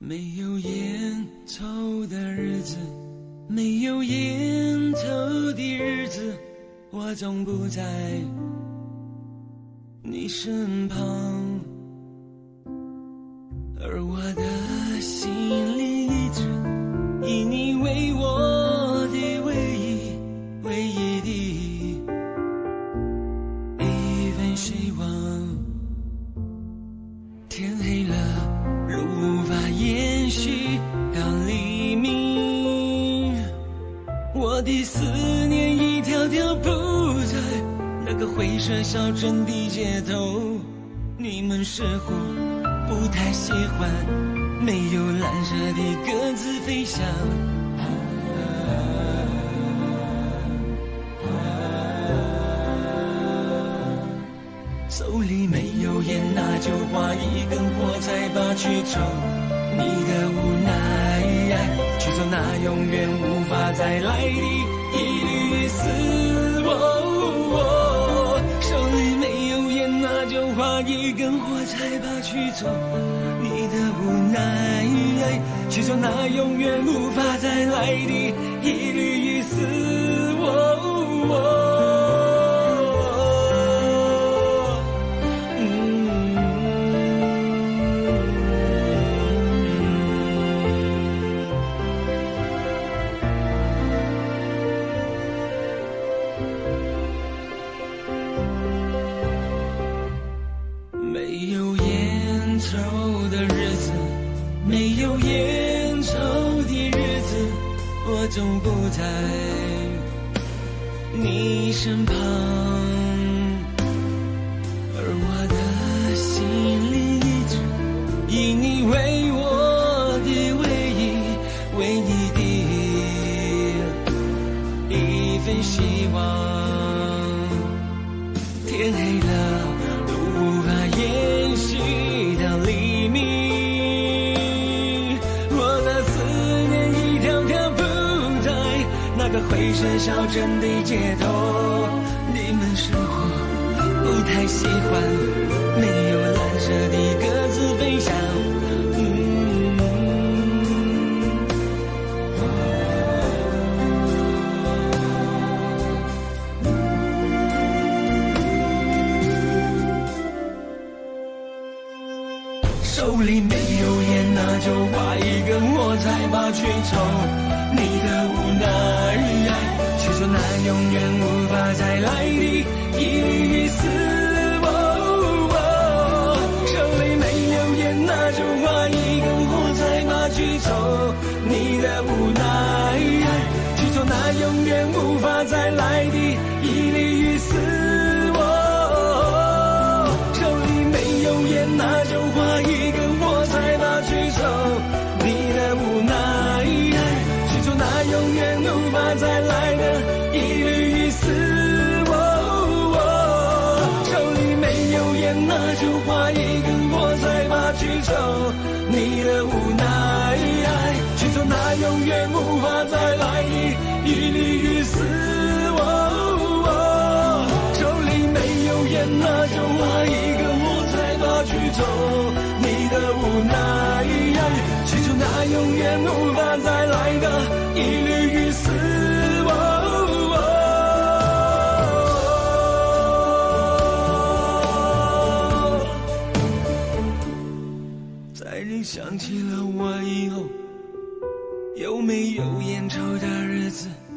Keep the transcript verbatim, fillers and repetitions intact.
没有烟抽的日子，没有烟抽的日子，我总不在你身旁，而我的心里一直以你为我的唯一唯一的一份希望。天黑了，路无法延续到黎明，我的思念一条条铺在那个灰色小镇的街头。你们似乎不太喜欢没有蓝色的鸽子飞翔，手里没有烟，那就划一根火柴吧，去抽你的无奈，去走那永远无法再来的一缕丝。哦哦，手里没有烟，那就划一根火柴吧，去走你的无奈，去走那永远无法再来的一缕丝。哦哦，没有烟抽的日子，没有烟抽的日子，我总不在你身旁，而我的心里一直以你为我的唯一唯一的一份希望。天黑了，无法延续到黎明，我的思念一条条铺在那个灰色小镇的街头。你们似乎不太喜欢没有蓝色的鸽子飞翔，手里没有烟，那就划一根火柴吧，去抽你的无奈，去走那永远无法再来的一缕丝。哦哦，手里没有烟，那就划一根火柴吧，去抽你的无奈，去走那永远无法再来的一缕丝。哦哦，手里没有烟，那就划一根火柴吧，去抽你的无奈，去走那永远无法再来的一缕丝。哦哦，手里没有烟，那就划一根火柴吧，去抽你的无奈，去走那永远无法再来的一缕丝。哦哦，手里没有烟，那就划一根火柴吧，去抽你的无奈，去走那永远无法再来的一缕丝。哦哦，在你想起了我以后，有没有烟抽的日子？